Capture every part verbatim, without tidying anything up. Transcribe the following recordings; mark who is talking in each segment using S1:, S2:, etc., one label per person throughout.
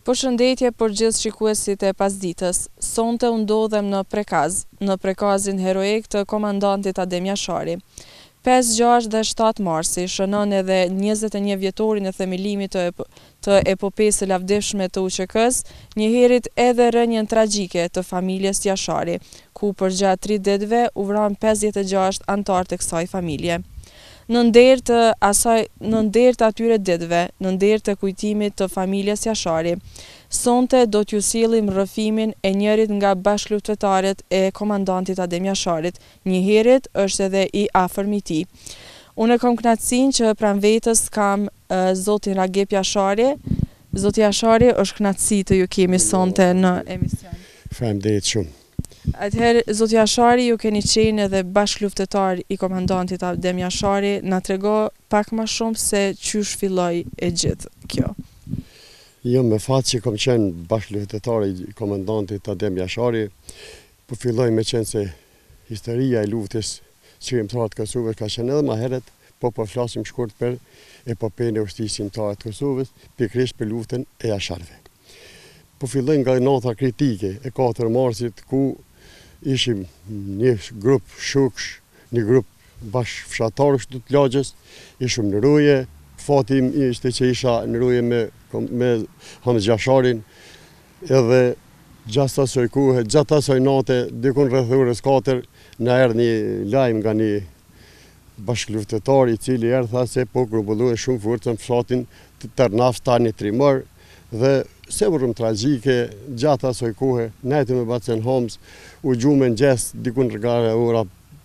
S1: Përshëndetje për gjithë shikuesit e pasditës. Sonte u ndodhem në Prekaz, në Prekazin heroik të komandantit Adem Jashari. pesë, gjashtë dhe shtatë marsi shënon edhe njëzet e një vjetorin e themelimit të, ep të epopesë së lavdishme të U Q K-s, njëherit edhe rënien tragjike të familjes Jashari, ku përgjatë tridhjetë ditëve u vran pesëdhjetë e gjashtë anëtar të kësaj familje. Në nder të asaj, në nder të atyre ditëve, në nder të kujtimit të familjes Jashari, sonte do t'ju sjellim rrëfimin e njërit nga bashkëluftëtarët e komandantit Adem Jasharit, njëherit është edhe i afërm i tij. Unë kam kënaqësinë që pranë vetës kam uh, zotin Ragep Jashari. Zoti Jashari, është kënaqësi të ju kemi sonte në emision.
S2: Faleminderit shumë.
S1: Atëherë, zoti Jashari, ju keni qenë edhe bashkëluftëtar i komandantit Adem Jashari, na trego pak më shumë se qysh filloi e gjithë kjo.
S2: Jo, me fat që kom qenë bashkëluftëtar i komandantit Adem Jashari, po filloj me qenë se historia e luftës çremtarët të Kosovës ka qenë edhe më herët, po po flasim shkurt për epopejën e ushtrisë shqiptare të Kosovës, pikërisht për luftën e Jasharëve. Po filloj nga nota kritike e katër marsit, ku ishim një grup shuksh, një grup bashkëfshatarësh të lagjës, ishim në ruje, fatim ishte që isha në ruje me, me Hamz Jasharin, edhe gjatë asoj kuhe, gjatë asoj nate, dikun rreth orës katër, na erdhi një lajm nga një bashkëluftëtar i cili erdhi tha se po grumbullohen shumë forca në fshatin të Tërnaf tani Trimër, dhe se vërëm tragjike, gjatë asoj kuhe, nejtë me bacen Hamz, u gjume në gjesë, dikun rëgare ora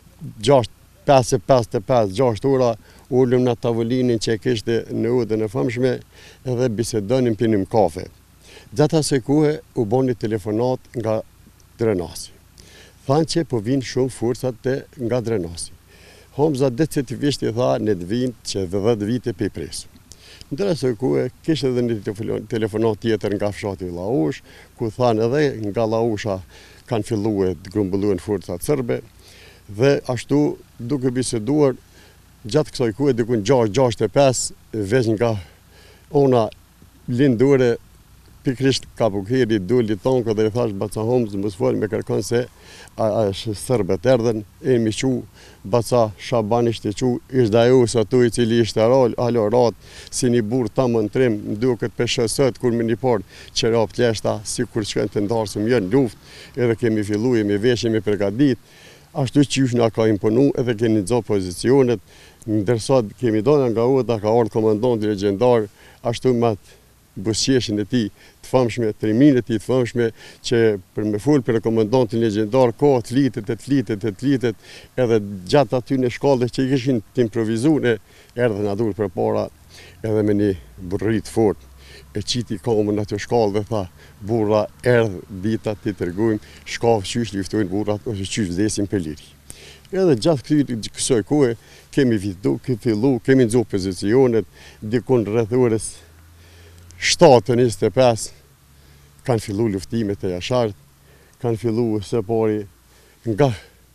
S2: pesë e pesëdhjetë e pesë, gjashtë ora, ullëm në tavolinin që e kishte në udhën e famshme, edhe bisedonim pinim kafe. Gjatë asoj kuhe, u bon një telefonat nga Drenasi. Thanë që po vinë shumë forcat të nga Drenasi. Hamza decitivisht i tha në të vinë që dhe dhjetë vite pe i presu. Në të asoj kuhe, kishte edhe një telefonat tjetër nga fshati Laush, ku thanë edhe nga Lausha kanë filluar të grumbulluen forcat serbe, dhe ashtu duke biseduar gjatë kësaj kuhe dikun gjashtë gjashtë e pesë, veç nga ona lindore, pikrisht Kabukheri duli tonko dhe i thash baca Hamz mos fol me kërkon se është serbet erdhen, e mi qu baca Shaban ishte qu, ishte ajo sa tu i cili ishte alo rat, si një burr tamam trim, më duket për shësët kur më një par që rap pleshta, si kur qënë të ndarsëm jo në luft, edhe kemi fillu, jemi vesh, jemi përgadit, ashtu qysh nga ka imponu, edhe kemi nëzo pozicionet, ndërsa kemi dona nga uda, ka ardhë komandanti legjendar, ashtu matë busqeshin e ti të famshme, trimin e ti të famshme, që për me full për komandantin legjendar, ka të litet, të litet, të litet, edhe gjatë aty në shkallë që i kishin të improvizune, erdhe nga dur për para, edhe me një burrit fort, e qiti komën atë shkallë dhe tha, burra erdhe dita të tërgujmë, shkafë qysh liftojnë burrat, ose qysh vdesin për liri. Edhe gjatë kësoj kohë, kemi vidu, kemi fillu, kemi nëzo pozicionet, dikun rreth orës shtatë njëzet e pesë, kanë fillu luftimet e Jasharit, kanë fillu së pari nga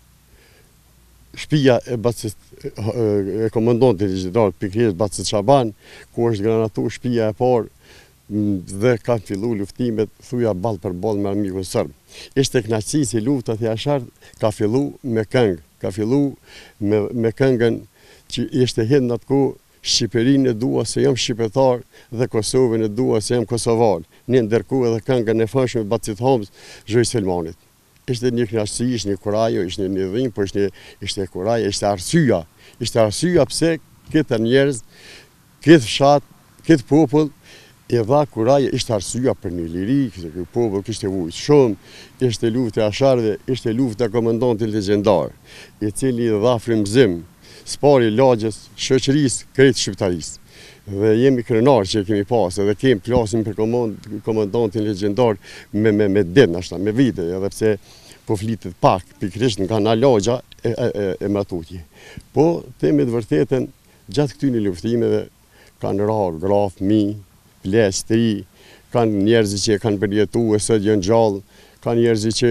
S2: shtëpia e bacit e komandantit legjendar pikërisht Bacit Shaban, ku është granatu shtëpia e parë, dhe kanë fillu luftimet thuja ball për ball me armikun serb. Ishte kënaqësi si lufta e Jasharit ka fillu me këngë, ka fillu me, me këngën që ishte hidhur në atë kohë, Shqipërinë e dua se jam shqiptar dhe Kosovën e dua se jam kosovar. Një ndërkohë edhe këngën e famshme Bacit Hamz, Zhoj Selmanit. Ishte një kënaqësi, ishte një kurajo, ishte një dhimbje, por ishte ishte kurajo, ishte arsyeja. Ishte arsyeja pse këta njerëz, këtë fshat, këtë popull e dha kurajo, ishte arsyeja për një liri, se ky popull kishte vujt shumë, ishte lufta e Jasharëve, ishte lufta e komandantit legjendar, i cili i dha frymëzim spari lagjës, shoqërisë, krejtë shqiptarisë. Dhe jemi krenar që kemi pasë, edhe kemi plasim për komandantin legjendar me, me, me din, ashta, me vite, edhe pse po flitet pak, pikrisht nga na lagja e, e, e, e matutje. Po, temi të vërtetën, gjatë këtyni luftimeve, kanë rarë graf, mi, ples, tri, kanë njerëzi që kanë përjetu e sot janë gjallë, kanë njerëzi që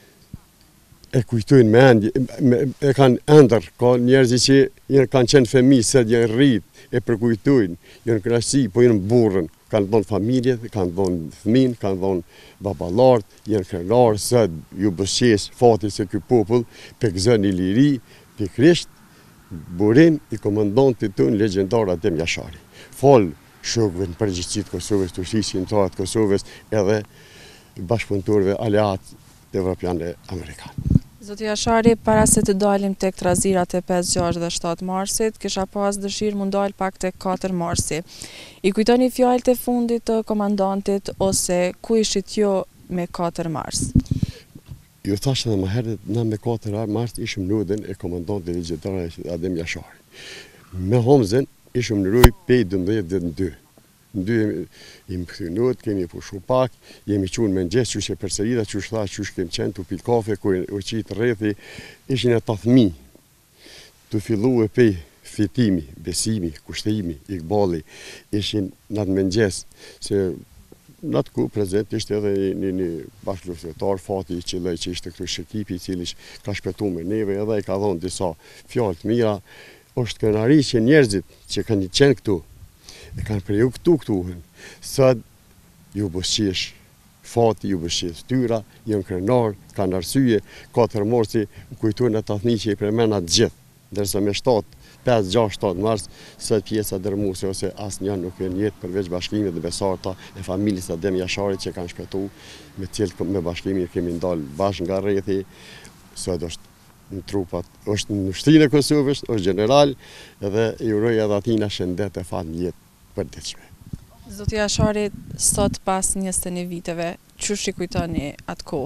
S2: e kujtojnë me endje, e kanë ëndër, ka njerëzi që kanë qenë fëmijë, sot janë rrit, e përkujtojnë, janë kënaqësi, po janë burrën, kanë dhonë familje, kanë dhonë fëmin, kanë dhonë babalart, jenë krenar, së ju bëshqesh fati se ky popull për gëzën i liri, për krisht, burim i komandantit të në legendar Adem Jashari. Falë shokëve në përgjithësit Kosovës, të shishin të atë Kosovës edhe bashkëpunëtorëve aleat evropiane Amerikanë.
S1: Zoti Jashari, para se të dalim tek trazirat e pesë, gjashtë dhe shtatë marsit, kisha pas dëshirë mu ndalë pak tek katër marsi. I kujtoni fjalët e fundit të komandantit ose ku ishit jo me katër mars?
S2: Ju thashë edhe më herët, na me katër mars ishim në udhën e komandantit legjendar Adem Jashari. Me Homzën ishim në rujë pej dëmbëdhjetë dhe në dy. Në dy jemi këthynot, kemi pushu pak, jemi qunë me nxes, qështë e përserita, qështë tha, qështë kemë qenë të pil kafe, ku e qitë rrethi, ishin e tathmi, të fillu e pej fitimi, besimi, kushtimi, ikbali, ishin në atë me nxes, se në atë ku prezent ishte edhe një, një bashkëluftëtar, fati i qilej që ishte këtu shëkipi, i cili ka shpetu me neve, edhe i ka dhonë disa fjallë të mira, është kënari që njerëzit që kanë qenë këtu, e kanë preju këtu këtuhen, sët ju bëshqesh fati, ju bëshqesh tyra, jënë krenar, kanë arsyje, katër morsi, më kujtojnë e tathni që i premenat gjithë, dërsa me shtatë, pesë, gjashtë, shtatë mars, sët pjesa dërmuse ose asë njën nuk e njetë përveç bashkimit dhe besarta e familis Adem Jashari që kanë shpetu, me cilë me bashkimit kemi ndalë bashkë nga rrethi, sët është në trupat, është në shtrinë e Kosovës, është general, edhe i uroj edhe atina shëndet e fatë një jetë përdiqme.
S1: Zoti Jashari, sot pas njëzet e një viteve, që shikujtoni atë ko?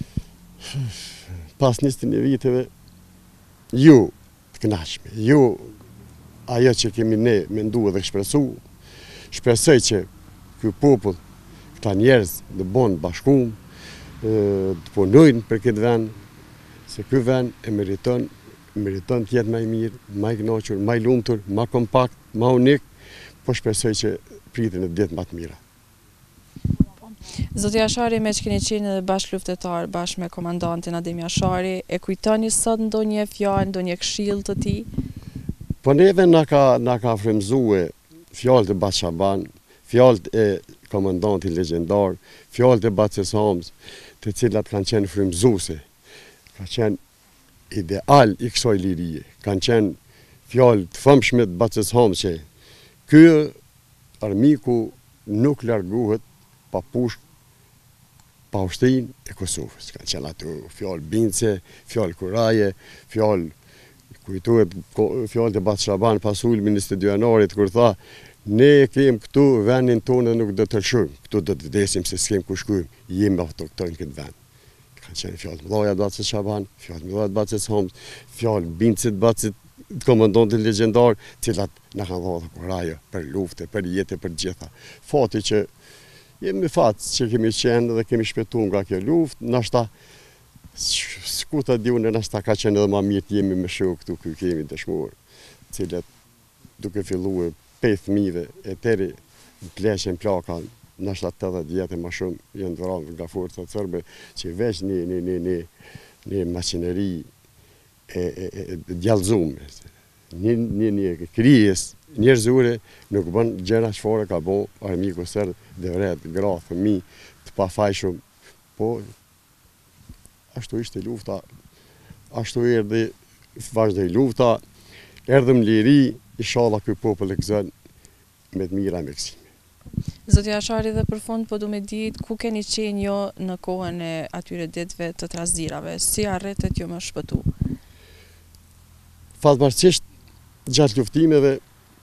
S2: Pas njëzet e një viteve, ju të kënaqme, ju ajo që kemi ne mendu dhe shpresu, shpresoj që ky popull, këta njerëz dhe bonë bashkum, të punojnë për këtë vend, se ky vend e meriton, meriton të jetë më i mirë, më i kënaqur, më i lumtur, më kompakt, më unik, po shpresoj që pritin e ditë më të mira.
S1: Zoti Jashari, me që keni qenë edhe bashkëluftëtar bashkë me komandantin Adem Jashari, e kujtoni sot ndonjë fjalë, ndonjë këshill të tij?
S2: Po neve na ka na ka frymëzue fjalët e Bat Shaban, fjalët e komandantit legjendar, fjalët e Batës Homs, të cilat kanë qenë frymëzuese, kanë qenë ideal i kësaj lirie, kanë qenë fjalë të famshme të Batës Homs që ky armiku nuk largohet pa pushk, pa ushtrin e Kosovës. Kanë qenë ato fjallë bince, fjallë kuraje, fjallë, kujtohet fjallë të Bat Shaban pas ulmin njëzet e dy janarit, kur tha, ne kem këtu vendin tonë dhe nuk do të lëshojmë, këtu do të vdesim se s'kem ku shkujmë, jemi autoktonë këtë vend. Kanë qenë fjallë mëdhaja të Batës Shaban, fjallë mëdhaja të Batës Homs, fjallë bince të Batës komandantit legjendar, cilat na kanë dhënë kuraje për lufte, për jetë, për gjitha. Fati që jemi fatë që kemi qenë dhe kemi shpetu nga kjo luftë, nashta s'ku ta di unë, nashta ka qenë edhe ma mirë të jemi me shok këtu ku kemi dëshmorë, cilat duke filluar pej fëmijëve e teri në pleqen plaka, nashta tetëdhjetë vjetë e ma shumë janë vranë nga forcat serbe, që veç një një një një një makineri e, e, e djallëzume, një një një krijes njerëzore nuk bën gjëra çfarë ka bo armiku serb, dhe vret gra, fëmijë të pafajshëm, po ashtu ishte lufta, ashtu erdhi, vazhdoi lufta, erdhëm liri, inshallah ky popull e gëzon me të mira me kësime.
S1: Zoti Jashari, dhe për fund po du me ditë ku keni qenë jo në kohën e atyre ditëve të trazirave, si arritët jo më shpëtu?
S2: Fatmirësisht, gjatë luftimeve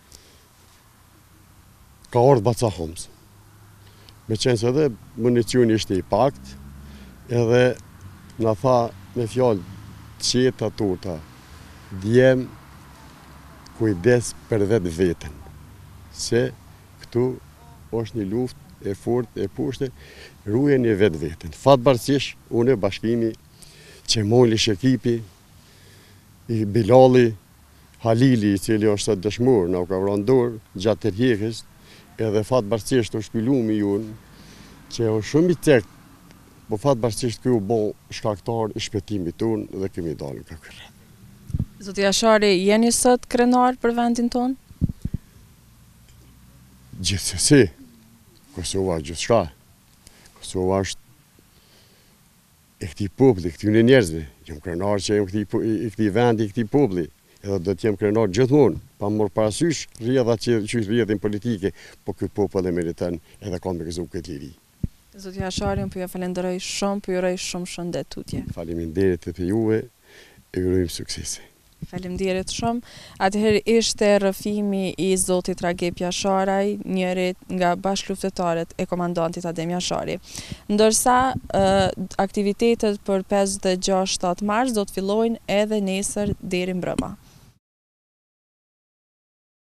S2: ka ardhur Batës Homs. Me qenë se edhe municioni ishte i pakt, edhe na tha me fjalë të qeta turta, djem kujdes për vetë vetën, se këtu është një luftë e fortë e pushte, ruajeni vetë vetën. Fatmirësisht, unë bashkimi që moli Shekipi, i Bilali, Halili, i cili është sot dëshmor, na u ka vrarë dorë gjatë tërheqjes, edhe fatmirësisht është ky lumi jonë, që është shumë i cekt, po fatmirësisht ky u bë shkaktar i shpëtimit tonë dhe kemi dalë nga ky rreth.
S1: Zoti Jashari, jeni sot krenar për vendin tonë?
S2: Gjithsesi, Kosova është gjithçka. Kosova është e këtij populli, këtyre njerëzve. Jam krenar që jam këtij i këtij vendi, i këtij populli. Edhe do të jem krenar gjithmonë, pa marrë parasysh rrjedhat që që rrjedhin politike, po ky popull e meriton edhe ka me gëzuar këtë liri.
S1: Zoti Jashari, unë po ju falenderoj shumë, po ju uroj shumë shëndet tutje.
S2: Faleminderit edhe juve e ju urojmë suksese.
S1: Faleminderit shumë. Atëherë ishte rrëfimi i zotit Ragip Jasharaj, njëri nga bashkëluftëtarët e komandantit Adem Jashari. Ndërsa uh, aktivitetet për pesëdhjetë e gjashtë shtatë mars do të fillojnë edhe nesër deri mbrëma.